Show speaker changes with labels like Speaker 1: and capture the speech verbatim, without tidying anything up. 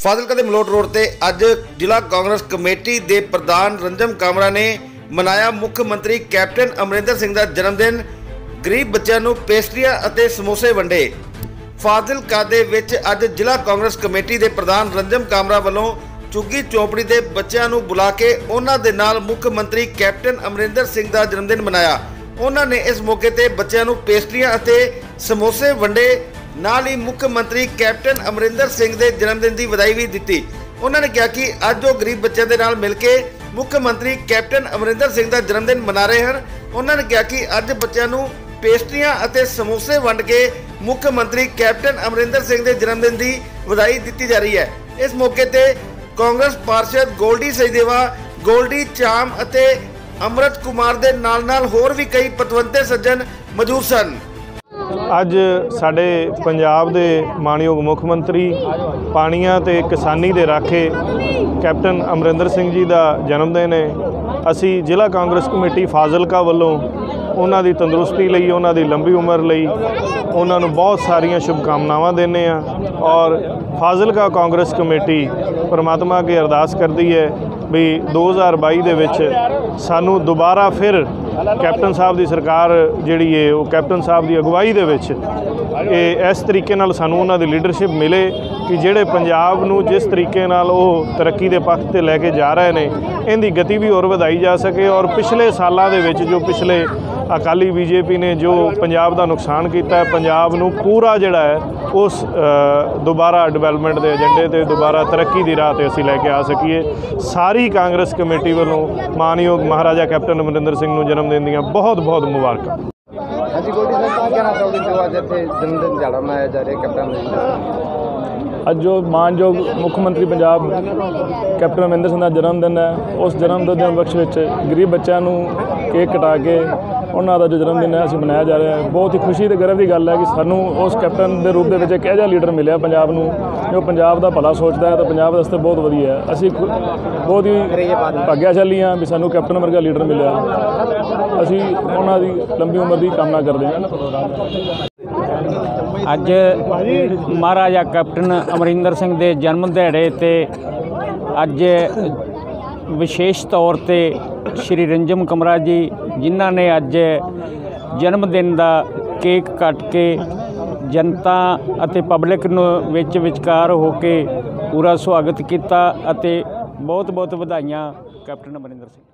Speaker 1: ਫਾਜ਼ਿਲਕਾ ਦੇ ਮਲੋਟ ਰੋਡ ਤੇ ਅੱਜ ਜ਼ਿਲ੍ਹਾ ਕਾਂਗਰਸ ਕਮੇਟੀ ਦੇ ਪ੍ਰਧਾਨ ਰੰਜਮ ਕਾਮਰਾ ਨੇ ਮਨਾਇਆ ਮੁੱਖ ਮੰਤਰੀ ਕੈਪਟਨ ਅਮਰਿੰਦਰ ਸਿੰਘ ਦਾ ਜਨਮ ਦਿਨ। ਗਰੀਬ ਬੱਚਿਆਂ ਨੂੰ ਪੇਸਟਰੀਆਂ ਅਤੇ ਸਮੋਸੇ ਵੰਡੇ। ਫਾਜ਼ਿਲਕਾ ਦੇ ਵਿੱਚ ਅੱਜ ਜ਼ਿਲ੍ਹਾ ਕਾਂਗਰਸ ਕਮੇਟੀ ਦੇ ਪ੍ਰਧਾਨ ਰੰਜਮ ਕਾਮਰਾ ਵੱਲੋਂ ਚੁੱਗੀ ਚੌਂਪੜੀ ਦੇ ਬੱਚਿਆਂ ਨੂੰ ਬੁਲਾ ਕੇ ਉਹਨਾਂ ਦੇ ਨਾਲ ਮੁੱਖ ਮੰਤਰੀ ਕੈਪਟਨ ਅਮਰਿੰਦਰ ਸਿੰਘ ਦਾ ਜਨਮ ਦਿਨ ਮਨਾਇਆ। ਉਹਨਾਂ ਨੇ ਇਸ ਮੌਕੇ ਤੇ ਬੱਚਿਆਂ ਨੂੰ ਪੇਸਟਰੀਆਂ ਅਤੇ ਸਮੋਸੇ ਵੰਡੇ। ਨਾਲ ही मुख्य मंत्री कैप्टन अमरिंदर सिंह के जन्मदिन की बधाई भी दी। उन्होंने कहा कि अज वो गरीब बच्चों के नाल मिल के मुख्य मंत्री कैप्टन अमरिंदर सिंह का जन्मदिन मना रहे हैं। उन्होंने कहा कि अज बच्चों को पेस्ट्रियां अते समोसे वंड के मुख्य मंत्री कैप्टन अमरिंदर सिंह के जन्मदिन की बधाई दी जा रही है। इस मौके पर कांग्रेस पार्षद गोल्डी सचदेवा, गोल्डी चाम अते अमृत कुमार के नाल नाल होर भी कई पतवंते सज्जन मौजूद सन।
Speaker 2: ਅੱਜ ਸਾਡੇ ਪੰਜਾਬ ਦੇ ਮਾਣਯੋਗ ਮੁੱਖ ਮੰਤਰੀ ਪਾਣੀਆਂ ਤੇ ਕਿਸਾਨੀ ਦੇ ਰਾਖੇ ਕੈਪਟਨ ਅਮਰਿੰਦਰ ਸਿੰਘ ਜੀ ਦਾ ਜਨਮ ਦਿਨ ਹੈ। ਅਸੀਂ ਜ਼ਿਲ੍ਹਾ ਕਾਂਗਰਸ ਕਮੇਟੀ ਫਾਜ਼ਿਲਕਾ ਵੱਲੋਂ ਉਹਨਾਂ ਦੀ ਤੰਦਰੁਸਤੀ ਲਈ, ਉਹਨਾਂ ਦੀ ਲੰਬੀ ਉਮਰ ਲਈ ਉਹਨਾਂ ਨੂੰ ਬਹੁਤ ਸਾਰੀਆਂ ਸ਼ੁਭਕਾਮਨਾਵਾਂ ਦਿੰਦੇ ਹਾਂ। ਔਰ ਫਾਜ਼ਿਲਕਾ ਕਾਂਗਰਸ ਕਮੇਟੀ ਪਰਮਾਤਮਾ ਅੱਗੇ ਅਰਦਾਸ ਕਰਦੀ ਹੈ ਵੀ दो हज़ार बाई ਦੇ ਵਿੱਚ ਸਾਨੂੰ ਦੁਬਾਰਾ ਫਿਰ कैप्टन साहब की सरकार जिहड़ी है वो कैप्टन साहब की अगवाई दे विच ਇਹ इस तरीके नाल सानू उन्हां दी लीडरशिप मिले कि जिहड़े पंजाब नूं जिस तरीके नाल वो तरक्की दे पक्ष ते लैके जा रहे ने इहदी गति भी होर वधाई जा सके। और पिछले सालां दे विच जो पिछले अकाली बीजेपी ने जो पंजाब का नुकसान किया है, पंजाब नूं पूरा जिहड़ा है उस दोबारा डिवेलपमेंट के एजेंडे ते दोबारा तरक्की की राह ते असीं लैके आ सकीए। सारी कांग्रेस कमेटी वालों मानयोग महाराजा कैप्टन अमरिंदर सिंह नूं जन्मदिन दीआं बहुत बहुत मुबारकां।
Speaker 3: हाँ जी गोल्डी साहब, क्या कहना चाहोगे जो आज इत्थे जन्मदिन दिहाड़ा मनाया जा रहा है कैप्टन अमरिंदर?
Speaker 4: ਅੱਜ ਜੋ ਮਾਨਯੋਗ ਮੁੱਖ ਮੰਤਰੀ ਪੰਜਾਬ ਕੈਪਟਨ ਅਮਰਿੰਦਰ ਸਿੰਘ ਦਾ ਜਨਮ ਦਿਨ ਹੈ, ਉਸ ਜਨਮ ਦਿਨ ਦੇ ਬਖਸ਼ ਵਿੱਚ ਗਰੀਬ ਬੱਚਿਆਂ ਨੂੰ ਕੇਕ ਕਟਾ ਕੇ ਉਹਨਾਂ ਦਾ ਜੋ ਜਨਮ ਦਿਨ ਹੈ ਅਸੀਂ ਮਨਾਇਆ ਜਾ ਰਿਹਾ ਹੈ। ਬਹੁਤ ਹੀ ਖੁਸ਼ੀ ਅਤੇ ਗਰਵ ਦੀ ਗੱਲ ਹੈ ਕਿ ਸਾਨੂੰ ਉਸ ਕੈਪਟਨ ਦੇ ਰੂਪ ਦੇ ਵਿੱਚ ਇੱਕ ਇਹੋ ਜਿਹਾ ਲੀਡਰ ਮਿਲਿਆ ਪੰਜਾਬ ਨੂੰ ਜੋ ਪੰਜਾਬ ਦਾ ਭਲਾ ਸੋਚਦਾ ਹੈ। ਤਾਂ ਪੰਜਾਬ ਵਾਸਤੇ ਬਹੁਤ ਵਧੀਆ ਹੈ। ਅਸੀਂ ਬਹੁਤ ਹੀ ਭਾਗਿਆਸ਼ਾਲੀ ਹਾਂ ਵੀ ਸਾਨੂੰ ਕੈਪਟਨ ਵਰਗਾ ਲੀਡਰ ਮਿਲਿਆ। ਅਸੀਂ ਉਹਨਾਂ ਦੀ ਲੰਬੀ ਉਮਰ ਦੀ ਕਾਮਨਾ ਕਰਦੇ ਹਾਂ।
Speaker 5: ਅੱਜ ਮਹਾਰਾਜਾ ਕੈਪਟਨ ਅਮਰਿੰਦਰ ਸਿੰਘ ਦੇ ਜਨਮ ਦਿਹਾੜੇ ਤੇ ਅੱਜ ਵਿਸ਼ੇਸ਼ ਤੌਰ ਤੇ ਸ਼੍ਰੀ ਰੰਜਮ ਕਮਰਾ ਜੀ ਜਿਨ੍ਹਾਂ ਨੇ ਅੱਜ ਜਨਮ ਦਿਨ ਦਾ ਕੇਕ ਕੱਟ ਕੇ ਜਨਤਾ ਅਤੇ ਪਬਲਿਕ ਨੂੰ ਵਿੱਚ ਵਿਚਕਾਰ ਹੋ ਕੇ ਪੂਰਾ ਸਵਾਗਤ ਕੀਤਾ ਅਤੇ ਬਹੁਤ ਬਹੁਤ ਵਧਾਈਆਂ ਕੈਪਟਨ ਅਮਰਿੰਦਰ ਸਿੰਘ।